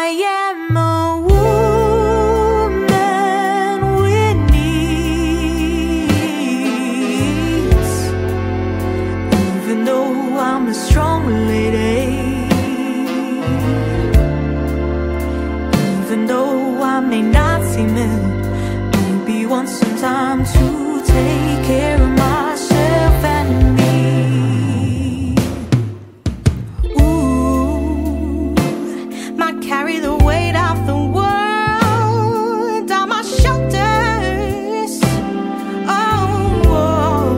am a woman with needs, even though I'm a strong lady, even though I may not seem it, maybe want some time to take care of myself and me. Carry the weight of the world on my shoulders. Oh, whoa,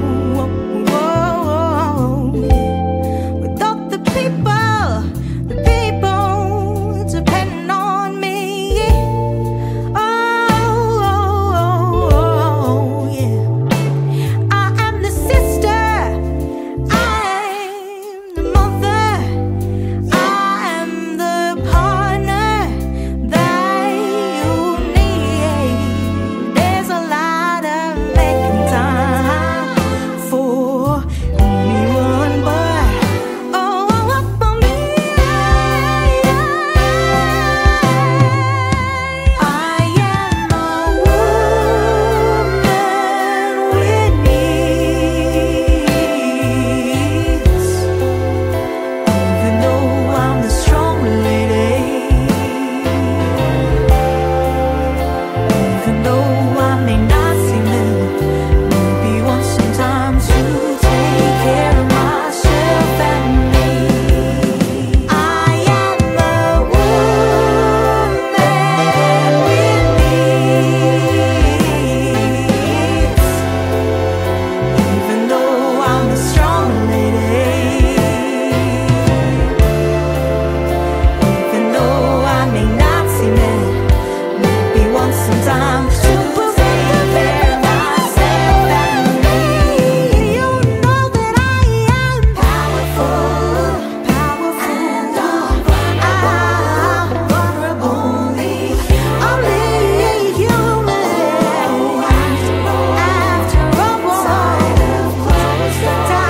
whoa, whoa. With all the people depending on me. Oh, yeah. I am the sister, I'm the mother, I am the partner that you need. There's a lot of making time for anyone but for me. I am a woman with needs, even though I'm the strong lady, even though I may not seem it, maybe want some time to take care of myself and me. I am a woman with needs, even though I'm a strong lady, even though I may not seem it, maybe want some time to take care of myself and me. You know that I am powerful, and I'm vulnerable, only human. After all, tired of closed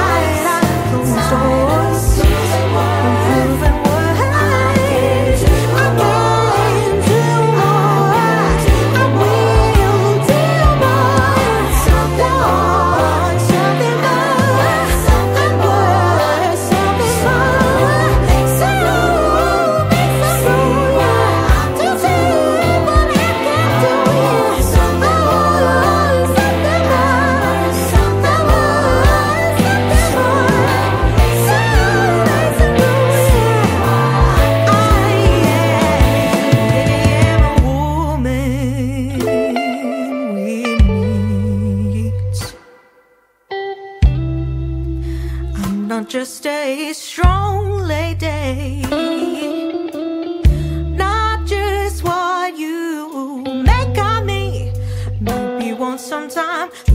doors, improving what I can do more. I will do more. Something more, something more, something more, something more. So I'm to do what I can do. Something more, something more, something more, something I'm not just a strong lady, not just what you make of me. Maybe want some time